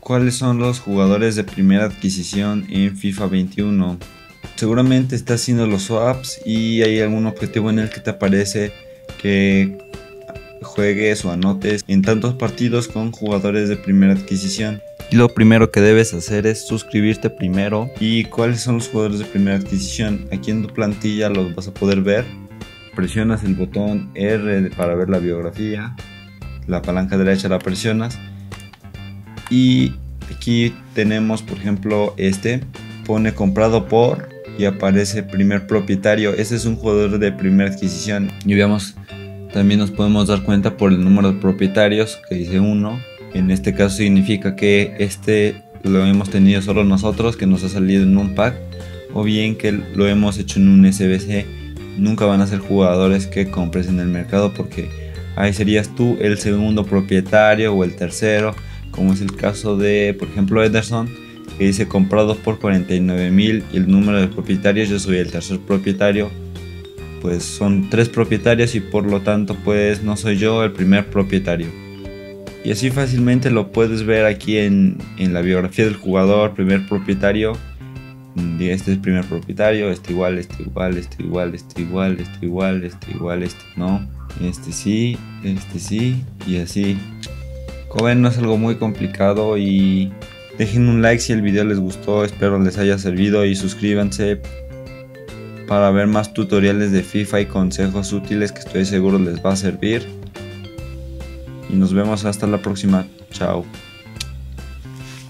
¿Cuáles son los jugadores de primera adquisición en FIFA 21? Seguramente estás haciendo los swaps y hay algún objetivo en el que te aparece que juegues o anotes en tantos partidos con jugadores de primera adquisición. Y lo primero que debes hacer es suscribirte primero. ¿Y cuáles son los jugadores de primera adquisición? Aquí en tu plantilla los vas a poder ver. Presionas el botón R para ver la biografía. La palanca derecha la presionas. Y aquí tenemos, por ejemplo, pone comprado por y aparece primer propietario. Este es un jugador de primera adquisición. Y veamos, también nos podemos dar cuenta por el número de propietarios que dice 1. En este caso significa que lo hemos tenido solo nosotros, que nos ha salido en un pack, o bien que lo hemos hecho en un SBC. Nunca van a ser jugadores que compres en el mercado, porque ahí serías tú el segundo propietario o el tercero, como es el caso de, por ejemplo, Ederson, que dice comprado por 49.000 y el número de propietarios, yo soy el tercer propietario. Pues son 3 propietarios y por lo tanto pues no soy yo el primer propietario. Y así fácilmente lo puedes ver aquí en la biografía del jugador. Primer propietario, este es primer propietario, este igual, este igual, este igual, este igual, este igual, este igual, este no, este sí y así. Como ven, no es algo muy complicado y dejen un like si el video les gustó, espero les haya servido y suscríbanse para ver más tutoriales de FIFA y consejos útiles que estoy seguro les va a servir. Y nos vemos hasta la próxima. Chao.